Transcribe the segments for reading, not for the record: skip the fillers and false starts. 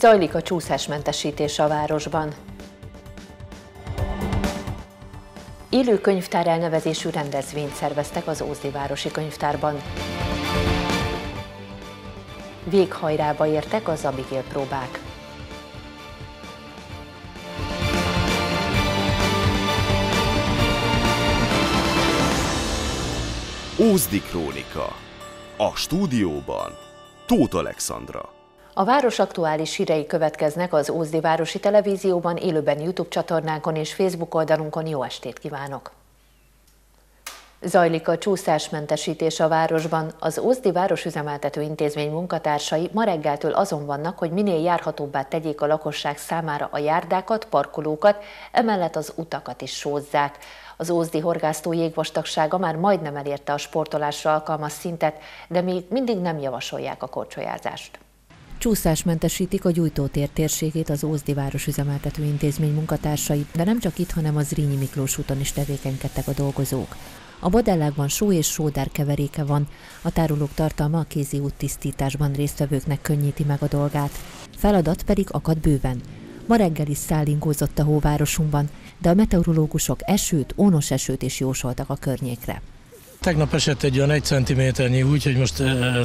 Zajlik a csúszásmentesítés a városban. Élő könyvtár elnevezésű rendezvényt szerveztek az Ózdi városi könyvtárban. Véghajrába értek az Abigail próbák. Ózdi krónika. A stúdióban Tóth Alexandra. A város aktuális hírei következnek az Ózdi Városi Televízióban, élőben YouTube csatornánkon és Facebook oldalunkon. Jó estét kívánok! Zajlik a csúszásmentesítés a városban. Az Ózdi Városüzemeltető Intézmény munkatársai ma reggeltől azon vannak, hogy minél járhatóbbá tegyék a lakosság számára a járdákat, parkolókat, emellett az utakat is sózzák. Az ózdi horgásztó jégvastagsága már majdnem elérte a sportolásra alkalmas szintet, de még mindig nem javasolják a korcsolyázást. Csúszásmentesítik a Gyújtótér térségét az Ózdi Városüzemeltető Intézmény munkatársai, de nem csak itt, hanem az Zrínyi Miklós úton is tevékenykedtek a dolgozók. A Badellákban só és sódár keveréke van, a tárolók tartalma a kézi úttisztításban résztvevőknek könnyíti meg a dolgát. Feladat pedig akad bőven. Ma reggel is szállingózott a hóvárosunkban, de a meteorológusok esőt, ónos esőt is jósoltak a környékre. Tegnap esett egy olyan 1 centiméternyi, úgyhogy most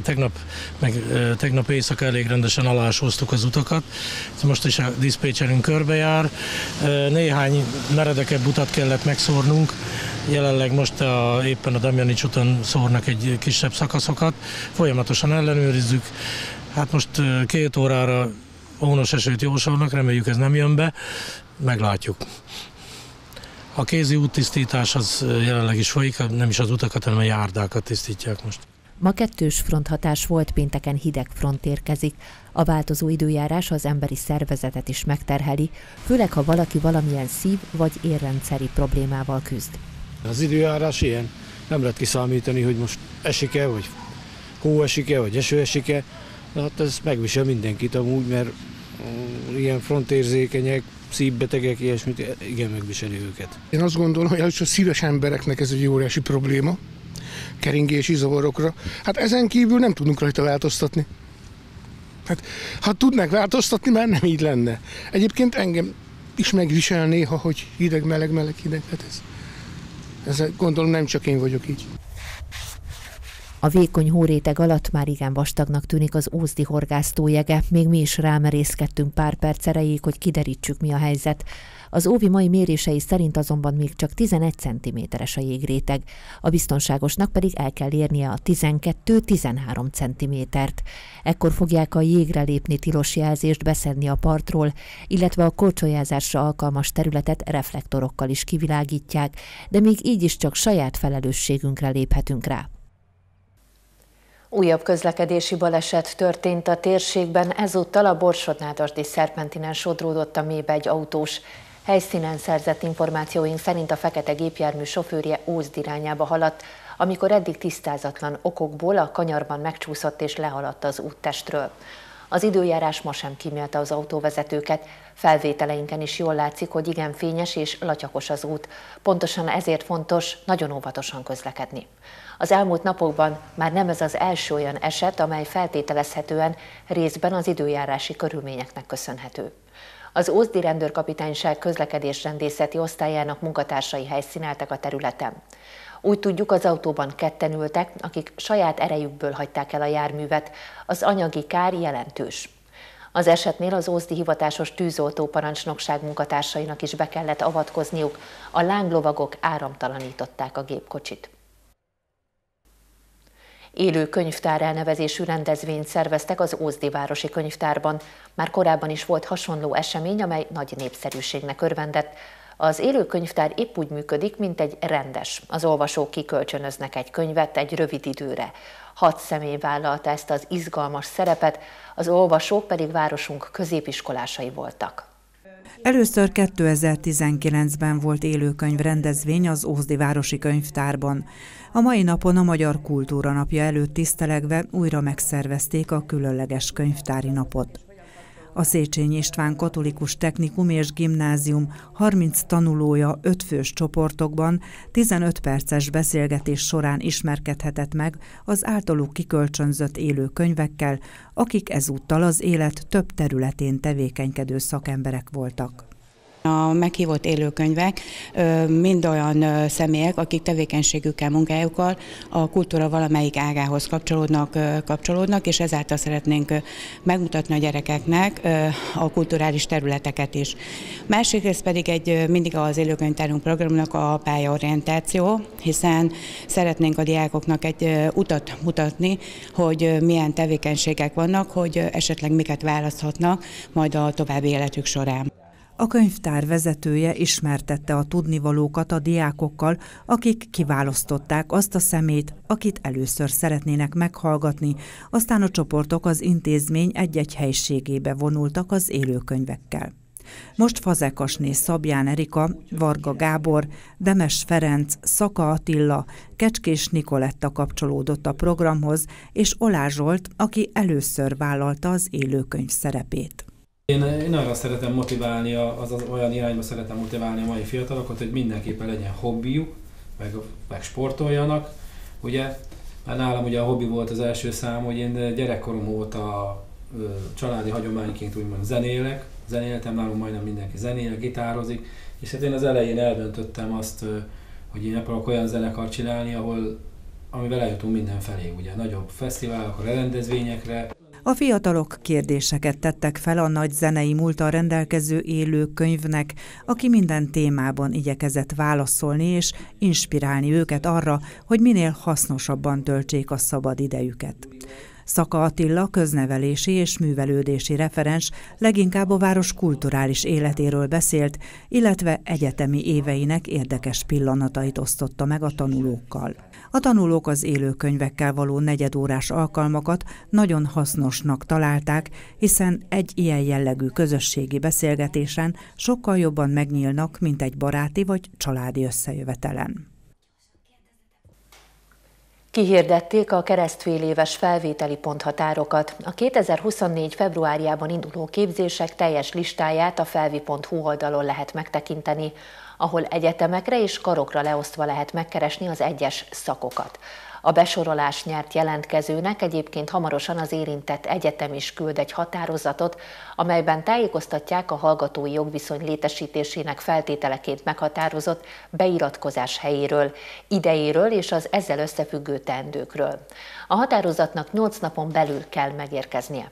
tegnap éjszaka elég rendesen alásóztuk az utakat. Most is a diszpécserünk körbejár. Néhány meredekebb utat kellett megszórnunk. Jelenleg most éppen a Damjanics úton szórnak egy kisebb szakaszokat. Folyamatosan ellenőrizzük. Hát most 2 órára ónos esőt jósolnak, reméljük ez nem jön be. Meglátjuk. A kézi úttisztítás az jelenleg is folyik, nem is az utakat, hanem a járdákat tisztítják most. Ma kettős fronthatás volt, pénteken hideg front érkezik. A változó időjárás az emberi szervezetet is megterheli, főleg ha valaki valamilyen szív- vagy érrendszeri problémával küzd. Az időjárás ilyen, nem lehet kiszámítani, hogy most esik-e, vagy hó esik-e, vagy eső esik-e. Hát ez megvisel mindenkit amúgy, mert ilyen frontérzékenyek, szívbetegek, ilyesmit, igen, megviseli őket. Én azt gondolom, hogy a szíves embereknek ez egy óriási probléma, keringési zavarokra. Hát ezen kívül nem tudunk rajta változtatni. Hát, ha tudnánk változtatni, már nem így lenne. Egyébként engem is megvisel néha, hogy hideg, meleg, hideg. Hát ez gondolom nem csak én vagyok így. A vékony hóréteg alatt már igen vastagnak tűnik az ózdi horgásztó jege, még mi is rámerészkedtünk pár perc erejéig, hogy kiderítsük, mi a helyzet. Az óvi mai mérései szerint azonban még csak 11 cm-es a jégréteg, a biztonságosnak pedig el kell érnie a 12-13 cm-t. Ekkor fogják a jégre lépni tilos jelzést beszedni a partról, illetve a korcsolyázásra alkalmas területet reflektorokkal is kivilágítják, de még így is csak saját felelősségünkre léphetünk rá. Újabb közlekedési baleset történt a térségben, ezúttal a Borsod-Nádasdi szerpentinen sodródott a mélybe egy autós. Helyszínen szerzett információink szerint a fekete gépjármű sofőrje Ózd irányába haladt, amikor eddig tisztázatlan okokból a kanyarban megcsúszott és lehaladt az úttestről. Az időjárás ma sem kímélte az autóvezetőket, felvételeinken is jól látszik, hogy igen fényes és latyakos az út. Pontosan ezért fontos nagyon óvatosan közlekedni. Az elmúlt napokban már nem ez az első olyan eset, amely feltételezhetően részben az időjárási körülményeknek köszönhető. Az Ózdi Rendőrkapitányság közlekedésrendészeti osztályának munkatársai helyszíneltek a területen. Úgy tudjuk, az autóban ketten ültek, akik saját erejükből hagyták el a járművet, az anyagi kár jelentős. Az esetnél az ózdi hivatásos tűzoltóparancsnokság munkatársainak is be kellett avatkozniuk, a lánglovagok áramtalanították a gépkocsit. Élő könyvtár elnevezésű rendezvényt szerveztek az Ózdi Városi Könyvtárban. Már korábban is volt hasonló esemény, amely nagy népszerűségnek örvendett. Az élő könyvtár épp úgy működik, mint egy rendes. Az olvasók kikölcsönöznek egy könyvet egy rövid időre. 6 személy vállalta ezt az izgalmas szerepet, az olvasók pedig városunk középiskolásai voltak. Először 2019-ben volt élőkönyv rendezvény az Ózdi Városi Könyvtárban. A mai napon a Magyar Kultúra Napja előtt tisztelegve újra megszervezték a különleges könyvtári napot. A Széchenyi István Katolikus Technikum és Gimnázium 30 tanulója 5 fős csoportokban 15 perces beszélgetés során ismerkedhetett meg az általuk kikölcsönzött élő könyvekkel, akik ezúttal az élet több területén tevékenykedő szakemberek voltak. A meghívott élőkönyvek mind olyan személyek, akik tevékenységükkel, munkájukkal a kultúra valamelyik ágához kapcsolódnak, és ezáltal szeretnénk megmutatni a gyerekeknek a kulturális területeket is. Másrészt pedig mindig az élőkönyvtárunk programnak a pályaorientáció, hiszen szeretnénk a diákoknak egy utat mutatni, hogy milyen tevékenységek vannak, hogy esetleg miket választhatnak majd a további életük során. A könyvtár vezetője ismertette a tudnivalókat a diákokkal, akik kiválasztották azt a szemét, akit először szeretnének meghallgatni, aztán a csoportok az intézmény egy-egy helységébe vonultak az élőkönyvekkel. Most Fazekasné Szabján Erika, Varga Gábor, Demes Ferenc, Szaka Attila, Kecskés Nikoletta kapcsolódott a programhoz, és Olá Zsolt, aki először vállalta az élőkönyv szerepét. Én arra szeretem motiválni, olyan irányba szeretem motiválni a mai fiatalokat, hogy mindenképpen legyen hobbijuk, meg sportoljanak. Ugye, mert nálam ugye a hobbi volt az első szám, hogy én gyerekkorom óta családi hagyományként úgymond zenéltem, nálunk majdnem mindenki zenél, gitározik, és hát én az elején eldöntöttem azt, hogy én akarok olyan zenekart csinálni, amivel eljutunk mindenfelé, ugye, nagyobb fesztiválokra, rendezvényekre. A fiatalok kérdéseket tettek fel a nagy zenei múlttal rendelkező élőkönyvnek, aki minden témában igyekezett válaszolni és inspirálni őket arra, hogy minél hasznosabban töltsék a szabad idejüket. Szaka Attila köznevelési és művelődési referens leginkább a város kulturális életéről beszélt, illetve egyetemi éveinek érdekes pillanatait osztotta meg a tanulókkal. A tanulók az élőkönyvekkel való negyedórás alkalmakat nagyon hasznosnak találták, hiszen egy ilyen jellegű közösségi beszélgetésen sokkal jobban megnyílnak, mint egy baráti vagy családi összejövetelen. Kihirdették a keresztféléves felvételi ponthatárokat. A 2024. februárjában induló képzések teljes listáját a felvi.hu oldalon lehet megtekinteni, ahol egyetemekre és karokra leosztva lehet megkeresni az egyes szakokat. A besorolás nyert jelentkezőnek egyébként hamarosan az érintett egyetem is küld egy határozatot, amelyben tájékoztatják a hallgatói jogviszony létesítésének feltételeként meghatározott beiratkozás helyéről, idejéről és az ezzel összefüggő teendőkről. A határozatnak 8 napon belül kell megérkeznie.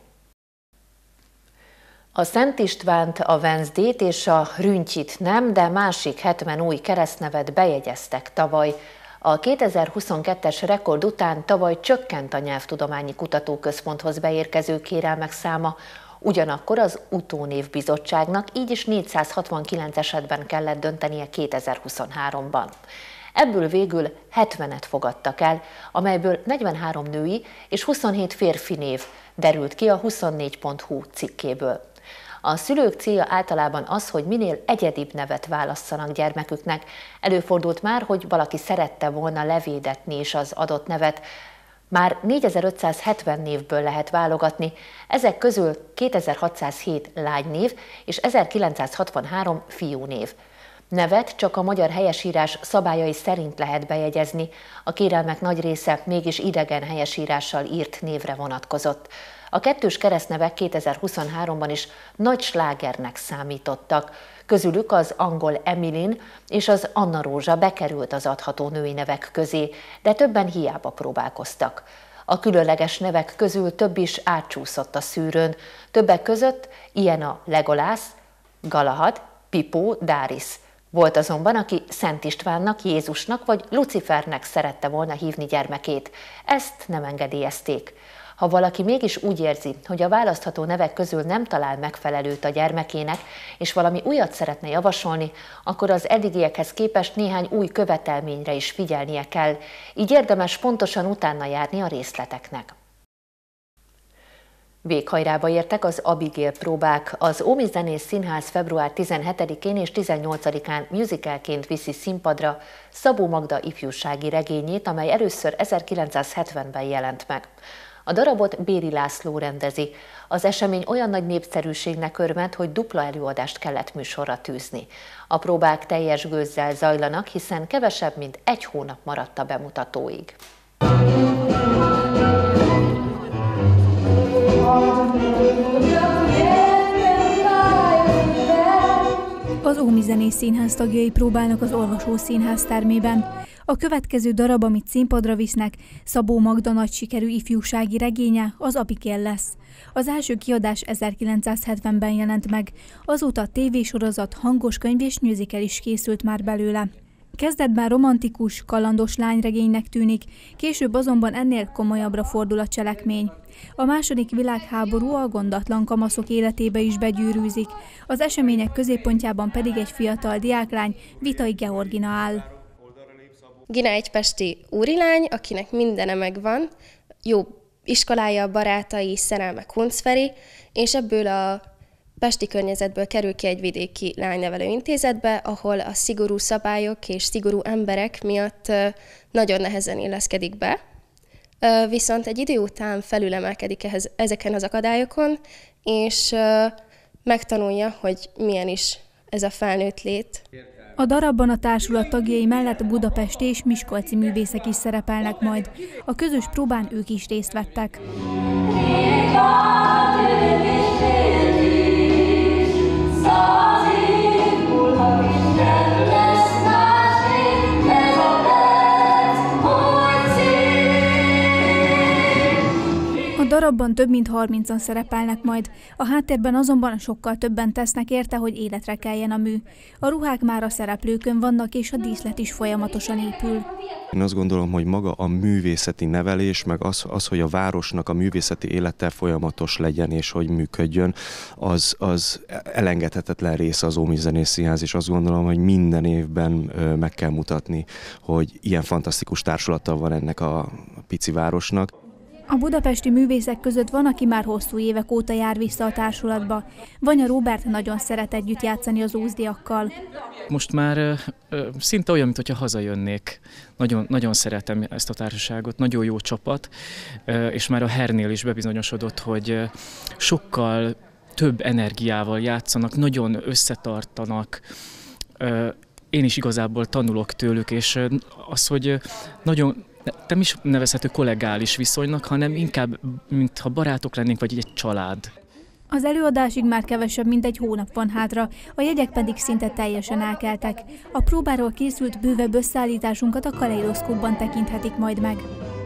A Szent Istvánt, a Wednesdayt és a Rüntjit nem, de másik 70 új keresztnevet bejegyeztek tavaly. A 2022-es rekord után tavaly csökkent a Nyelvtudományi Kutatóközponthoz beérkező kérelmek száma, ugyanakkor az Utónévbizottságnak így is 469 esetben kellett döntenie 2023-ban. Ebből végül 70-et fogadtak el, amelyből 43 női és 27 férfi név derült ki a 24.hu cikkéből. A szülők célja általában az, hogy minél egyedibb nevet válasszanak gyermeküknek. Előfordult már, hogy valaki szerette volna levédetni is az adott nevet. Már 4570 névből lehet válogatni, ezek közül 2607 lánynév és 1963 fiúnév. Nevet csak a magyar helyesírás szabályai szerint lehet bejegyezni, a kérelmek nagy része mégis idegen helyesírással írt névre vonatkozott. A kettős keresztnevek 2023-ban is nagy slágernek számítottak. Közülük az angol Emilyn és az Anna Rózsa bekerült az adható női nevek közé, de többen hiába próbálkoztak. A különleges nevek közül több is átcsúszott a szűrőn, többek között ilyen a Legolász, Galahad, Pipó, Dáris. Volt azonban, aki Szent Istvánnak, Jézusnak vagy Lucifernek szerette volna hívni gyermekét. Ezt nem engedélyezték. Ha valaki mégis úgy érzi, hogy a választható nevek közül nem talál megfelelőt a gyermekének, és valami újat szeretne javasolni, akkor az eddigiekhez képest néhány új követelményre is figyelnie kell, így érdemes pontosan utána járni a részleteknek. Véghajrába értek az Abigail próbák. Az Ómi Zenész Színház február 17-én és 18-án musicalként viszi színpadra Szabó Magda ifjúsági regényét, amely először 1970-ben jelent meg. A darabot Béri László rendezi. Az esemény olyan nagy népszerűségnek örvend, hogy dupla előadást kellett műsorra tűzni. A próbák teljes gőzzel zajlanak, hiszen kevesebb, mint 1 hónap maradt a bemutatóig. Az Ómi Zenés Színház tagjai próbálnak az Olvasó Színház termében. A következő darab, amit színpadra visznek, Szabó Magda nagy sikerű ifjúsági regénye, az Abigail lesz. Az első kiadás 1970-ben jelent meg, azóta tévésorozat, hangos könyv és musical is készült már belőle. Kezdetben romantikus, kalandos lányregénynek tűnik, később azonban ennél komolyabbra fordul a cselekmény. A második világháború a gondatlan kamaszok életébe is begyűrűzik, az események középpontjában pedig egy fiatal diáklány, Vitai Georgina áll. Gina egy pesti úrilány, akinek mindene megvan, jó iskolája, barátai, szerelme Kuncferi, és ebből a pesti környezetből kerül ki egy vidéki lánynevelő intézetbe, ahol a szigorú szabályok és szigorú emberek miatt nagyon nehezen illeszkedik be. Viszont egy idő után felülemelkedik ezeken az akadályokon, és megtanulja, hogy milyen is ez a felnőtt lét. A darabban a társulat tagjai mellett budapesti és miskolci művészek is szerepelnek majd. A közös próbán ők is részt vettek. A darabban több mint 30-an szerepelnek majd, a háttérben azonban sokkal többen tesznek érte, hogy életre keljen a mű. A ruhák már a szereplőkön vannak, és a díszlet is folyamatosan épül. Én azt gondolom, hogy maga a művészeti nevelés, meg az, hogy a városnak a művészeti élete folyamatos legyen és hogy működjön, az elengedhetetlen része az Ómi Zenés Színház, és azt gondolom, hogy minden évben meg kell mutatni, hogy ilyen fantasztikus társulata van ennek a pici városnak. A budapesti művészek között van, aki már hosszú évek óta jár vissza a társulatba. Vanya Róbert nagyon szeret együtt játszani az ózdiakkal. Most már szinte olyan, mintha hazajönnék. Nagyon, nagyon szeretem ezt a társaságot, nagyon jó csapat, és már a Hernél is bebizonyosodott, hogy sokkal több energiával játszanak, nagyon összetartanak. Én is igazából tanulok tőlük, és az, hogy nagyon nem is nevezhető kollegális viszonynak, hanem inkább, mintha barátok lennénk, vagy egy család. Az előadásig már kevesebb, mint 1 hónap van hátra, a jegyek pedig szinte teljesen elkeltek. A próbáról készült bővebb összeállításunkat a Kaleidoszkópban tekinthetik majd meg.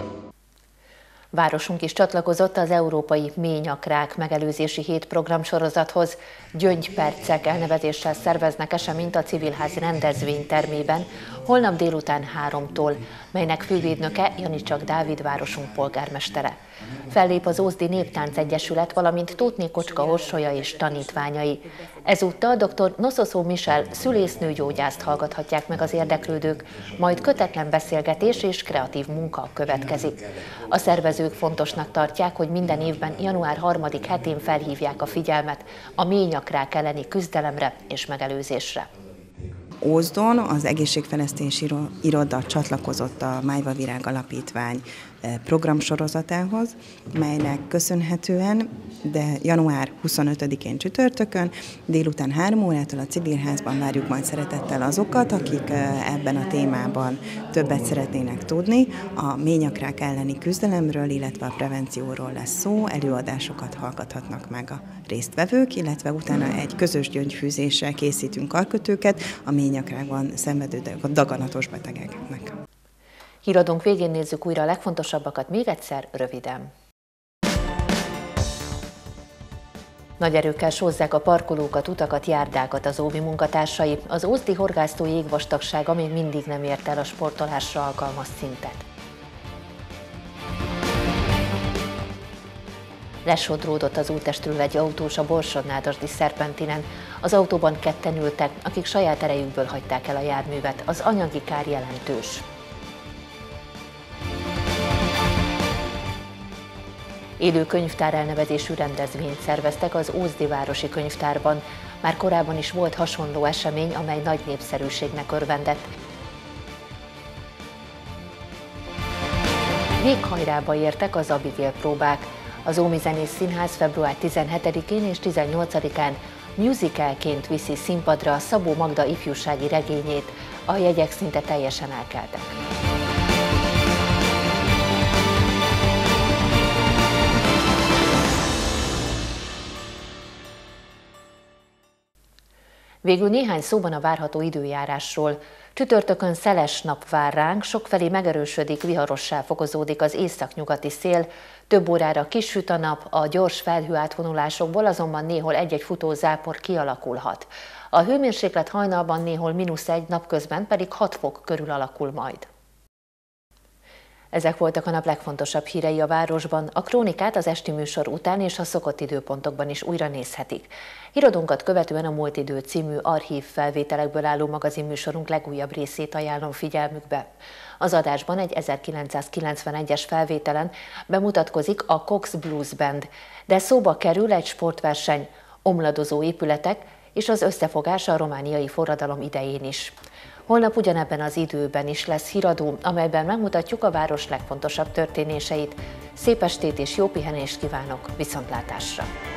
Városunk is csatlakozott az Európai Méhnyakrák megelőzési hét programsorozathoz. Gyöngypercek elnevezéssel szerveznek eseményt a Civilház rendezvénytermében holnap délután 3-tól, melynek fővédnöke Janicsak Dávid városunk polgármestere. Fellép az Ózdi Néptánc Egyesület, valamint Tótné Kocska Orsolya és tanítványai. Ezúttal dr. Noszoszó Michel szülésznőgyógyászt hallgathatják meg az érdeklődők, majd kötetlen beszélgetés és kreatív munka következik. A szervezők fontosnak tartják, hogy minden évben január 3. hetén felhívják a figyelmet a méhnyakrák elleni küzdelemre és megelőzésre. Ózdon az Egészségfejlesztési Iroda csatlakozott a Májva Virág Alapítvány programsorozatához, melynek köszönhetően, de január 25-én csütörtökön délután 3 órától a Civilházban várjuk majd szeretettel azokat, akik ebben a témában többet szeretnének tudni. A méhnyakrák elleni küzdelemről, illetve a prevencióról lesz szó, előadásokat hallgathatnak meg a résztvevők, illetve utána egy közös gyöngyfűzéssel készítünk karkötőket a méhnyakrákban szenvedő daganatos betegeknek. Híradónk végén nézzük újra a legfontosabbakat még egyszer röviden. Nagy erőkkel sózzák a parkolókat, utakat, járdákat az óvi munkatársai. Az ózdi horgásztó jégvastagsága még mindig nem ért el a sportolásra alkalmas szintet. Lesodródott az útestről egy autós a Borsod-Nádasdi szerpentinen. Az autóban 2-en ültek, akik saját erejükből hagyták el a járművet. Az anyagi kár jelentős. Élő könyvtár elnevezésű rendezvényt szerveztek az Ózdi Városi Könyvtárban. Már korábban is volt hasonló esemény, amely nagy népszerűségnek örvendett. Véghajrába értek az Abigail próbák. Az Ómizenész Színház február 17-én és 18-án musicalként viszi színpadra Szabó Magda ifjúsági regényét. A jegyek szinte teljesen elkeltek. Végül néhány szóban a várható időjárásról. Csütörtökön szeles nap vár ránk, sokfelé megerősödik, viharossá fokozódik az északnyugati szél, több órára kisüt a nap, a gyors felhőátvonulásokból azonban néhol egy-egy futózápor kialakulhat. A hőmérséklet hajnalban néhol -1, napközben pedig 6 fok körül alakul majd. Ezek voltak a nap legfontosabb hírei a városban. A krónikát az esti műsor után és a szokott időpontokban is újra nézhetik. Híradónkat követően a Múlt idő című archív felvételekből álló magazinműsorunk legújabb részét ajánlom figyelmükbe. Az adásban egy 1991-es felvételen bemutatkozik a Cox Blues Band, de szóba kerül egy sportverseny, omladozó épületek és az összefogás a romániai forradalom idején is. Holnap ugyanebben az időben is lesz híradó, amelyben megmutatjuk a város legfontosabb történéseit. Szép estét és jó pihenést kívánok, viszontlátásra!